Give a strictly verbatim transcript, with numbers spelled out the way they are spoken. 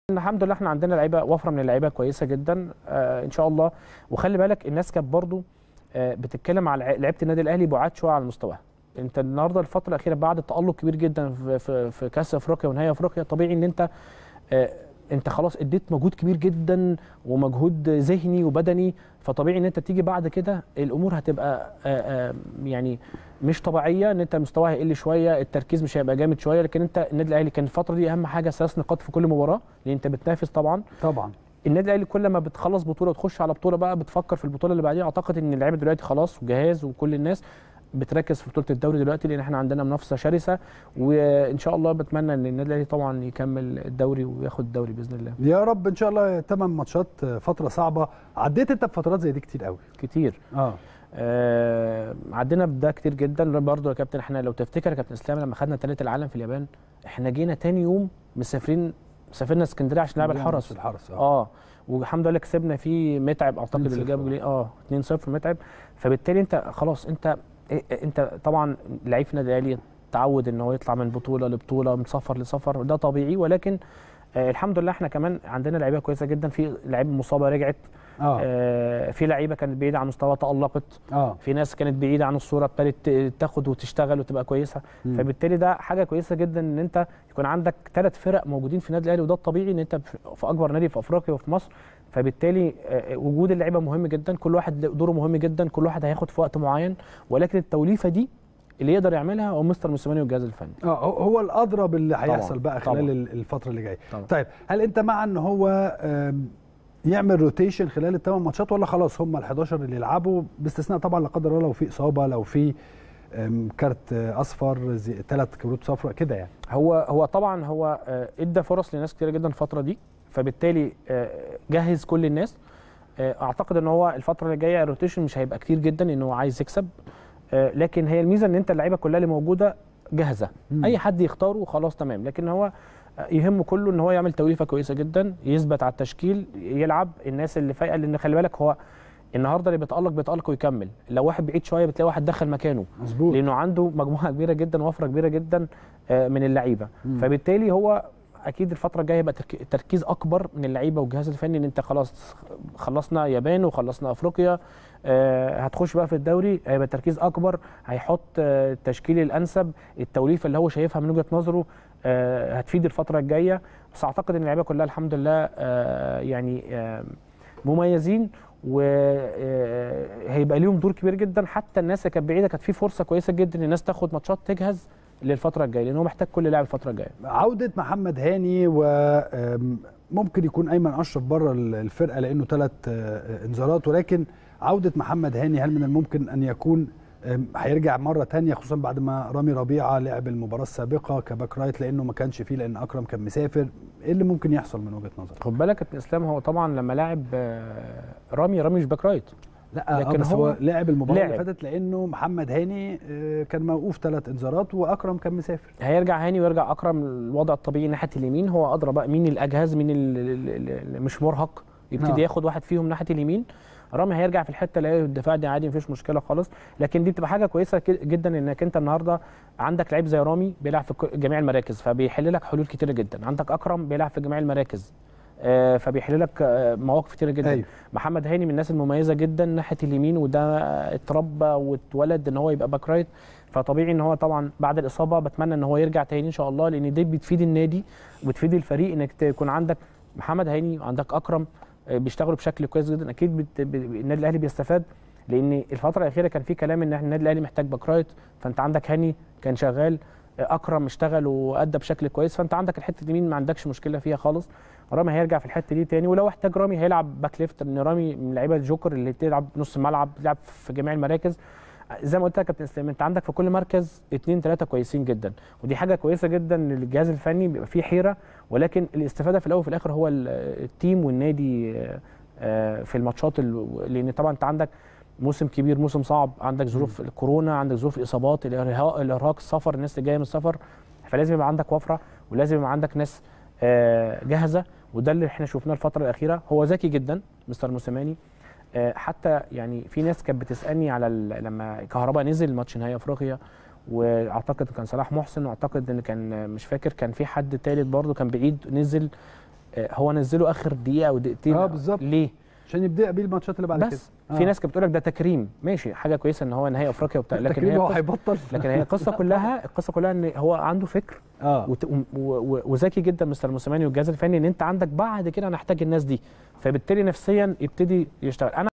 الحمد لله احنا عندنا لعيبه وفره من اللعيبه كويسه جدا آه ان شاء الله. وخلي بالك الناس كانت برضو آه بتتكلم على لعيبه النادي الاهلي بعاد شويه على مستواها. انت النهارده الفتره الاخيره بعد تالق كبير جدا في في, في كاس افريقيا ونهائي افريقيا، طبيعي ان انت آه انت خلاص اديت مجهود كبير جدا ومجهود ذهني وبدني، فطبيعي ان انت تيجي بعد كده الامور هتبقى آآ آآ يعني مش طبيعيه، ان انت مستواها هيقل شويه، التركيز مش هيبقى جامد شويه. لكن انت النادي الاهلي كان الفتره دي اهم حاجه ثلاث نقاط في كل مباراه، لان انت بتنافس طبعا طبعا. النادي الاهلي كل ما بتخلص بطوله وتخش على بطوله بقى بتفكر في البطوله اللي بعديها. اعتقد ان اللعيبه دلوقتي خلاص وجهاز وكل الناس بتركز في بطوله الدوري دلوقتي، لان احنا عندنا منافسه شرسه، وان شاء الله بتمنى ان النادي الاهلي طبعا يكمل الدوري وياخد الدوري باذن الله. يا رب ان شاء الله. ثمان ماتشات فتره صعبه، عديت انت بفترات زي دي كتير قوي. كتير اه, آه عدينا بده كتير جدا برضه يا كابتن. احنا لو تفتكر يا كابتن اسلام لما خدنا ثالث العالم في اليابان، احنا جينا تاني يوم مسافرين سافرنا اسكندريه عشان نلعب الحرس. الحرس اه, اه والحمد لله كسبنا فيه متعب، اعتقد اللي جاب جولين اه اتنين صفر متعب. فبالتالي انت خلاص انت انت طبعا لعيب في النادي الاهلي تعود ان هو يطلع من بطوله لبطوله من سفر لسفر، ده طبيعي. ولكن آه الحمد لله احنا كمان عندنا لعيبه كويسه جدا، في لعيبه مصابه رجعت اه, آه في لعيبه كانت بعيده عن مستوى تالقت، اه في ناس كانت بعيده عن الصوره ابتدت تاخد وتشتغل وتبقى كويسه. م. فبالتالي ده حاجه كويسه جدا ان انت يكون عندك ثلاث فرق موجودين في النادي الاهلي، وده الطبيعي ان انت في اكبر نادي في افريقيا وفي مصر. فبالتالي وجود اللعيبه مهم جدا، كل واحد دوره مهم جدا، كل واحد هياخد في وقت معين، ولكن التوليفه دي اللي يقدر يعملها هو مستر موسيماني والجهاز الفني. اه هو الادرى باللي هيحصل بقى خلال طبعًا. الفتره اللي جايه. طبعًا. طيب هل انت مع ان هو يعمل روتيشن خلال الثمان ماتشات، ولا خلاص هم ال حداشر اللي يلعبوا، باستثناء طبعا لا قدر الله لو في اصابه، لو في كارت اصفر، ثلاث كروت صفراء كده يعني؟ هو هو طبعا هو ادى فرص لناس كتير جدا الفتره دي، فبالتالي جهز كل الناس. اعتقد ان هو الفتره اللي جايه الروتيشن مش هيبقى كتير جدا، ان هو عايز يكسب. لكن هي الميزه ان انت اللعيبه كلها اللي موجوده جاهزه، م. اي حد يختاره خلاص تمام. لكن هو يهمه كله ان هو يعمل توليفه كويسه جدا، يثبت على التشكيل، يلعب الناس اللي فايقه، لان خلي بالك هو النهارده اللي بيتالق بيتالق ويكمل، لو واحد بعيد شويه بتلاقي واحد دخل مكانه. مظبوط. لانه عنده مجموعه كبيره جدا وفره كبيره جدا من اللعيبه، فبالتالي هو اكيد الفتره الجايه يبقى تركيز اكبر من اللعيبه والجهاز الفني، ان انت خلاص خلصنا يابان وخلصنا افريقيا، آه هتخش بقى في الدوري، هيبقى تركيز اكبر، هيحط آه التشكيل الانسب، التوليفه اللي هو شايفها من وجهه نظره آه هتفيد الفتره الجايه. بس اعتقد ان اللعيبه كلها الحمد لله آه يعني آه مميزين، وهيبقى ليهم دور كبير جدا. حتى الناس اللي كانت بعيده كانت في فرصه كويسه جدا ان الناس تاخد ماتشات تجهز للفتره الجايه، لان هو محتاج كل لاعب الفتره الجايه. عوده محمد هاني، وممكن يكون ايمن اشرف بره الفرقه لانه ثلاث انذارات، ولكن عوده محمد هاني هل من الممكن ان يكون هيرجع مره ثانيه، خصوصا بعد ما رامي ربيعه لعب المباراه السابقه كباك رايت لانه ما كانش فيه، لان اكرم كان مسافر؟ ايه اللي ممكن يحصل من وجهه نظرك؟ خد بالك يا كابتن اسلام، هو طبعا لما لاعب رامي رامي مش باك رايت، لا لكن هو, هو لعب المباراه اللي فاتت لانه محمد هاني كان موقوف ثلاث انذارات واكرم كان مسافر. هيرجع هاني ويرجع اكرم الوضع الطبيعي ناحيه اليمين، هو ادرى بقى مين الاجهز مين اللي مش مرهق، يبتدي نعم. ياخد واحد فيهم ناحيه اليمين. رامي هيرجع في الحته اللي هي الدفاع دي عادي مفيش مشكله خالص، لكن دي بتبقى حاجه كويسه جدا انك انت النهارده عندك لعيب زي رامي بيلعب في جميع المراكز، فبيحل لك حلول كتيره جدا. عندك اكرم بيلعب في جميع المراكز آه فبيحل لك آه مواقف كتيره جدا. أيوه. محمد هاني من الناس المميزه جدا ناحيه اليمين، وده اتربى واتولد ان هو يبقى باك رايت، فطبيعي ان هو طبعا بعد الاصابه بتمنى ان هو يرجع تاني ان شاء الله، لان دي بتفيد النادي وبتفيد الفريق انك تكون عندك محمد هاني وعندك اكرم بيشتغلوا بشكل كويس جدا. اكيد بت... ب... النادي الاهلي بيستفاد، لان الفتره الاخيره كان في كلام ان النادي الاهلي محتاج باك رايت، فانت عندك هاني كان شغال، اكرم اشتغل وادى بشكل كويس، فانت عندك الحته اليمين ما عندكش مشكله فيها خالص. رامي هيرجع في الحته دي تاني، ولو احتاج رامي هيلعب باك ليفت، لان رامي من لعيبه الجوكر اللي بتلعب نص الملعب، بتلعب في جميع المراكز. زي ما قلت لك يا كابتن اسلام، انت عندك في كل مركز اثنين ثلاثه كويسين جدا، ودي حاجه كويسه جدا للجهاز الفني، بيبقى فيه حيره، ولكن الاستفاده في الاول وفي الاخر هو التيم والنادي في الماتشات، لان طبعا انت عندك موسم كبير، موسم صعب، عندك ظروف الكورونا، عندك ظروف الاصابات، الارهاق الارهاق السفر، الناس اللي جايه من السفر، فلازم يبقى عندك وفره، ولازم يبقى عندك ناس جاهزه، وده اللي احنا شفناه الفتره الاخيره. هو ذكي جدا مستر موسيماني، حتى يعني في نااس كانت بتسالني على لما كهربا نزل ماتش نهائي افريقيا، واعتقد كان صلاح محسن، واعتقد ان كان مش فاكر كان في حد ثالث برضه كان بعيد نزل، آه هو نزله اخر دقيقه او دقيقتين. اه بالظبط. ليه؟ عشان يبدا بيه الماتشات اللي بعد كده. بس آه. في ناس كانت بتقول لك ده تكريم، ماشي حاجه كويسه ان هو نهائي افريقيا وبتاع، لكن هي هو هيبطل. لكن هي القصه كلها القصه كلها ان هو عنده فكر اه وذكي جدا مستر موسيماني والجهاز الفني ان انت عندك بعد كده هنحتاج الناس دي، فبالتالي نفسيا يبتدي يشتغل. انا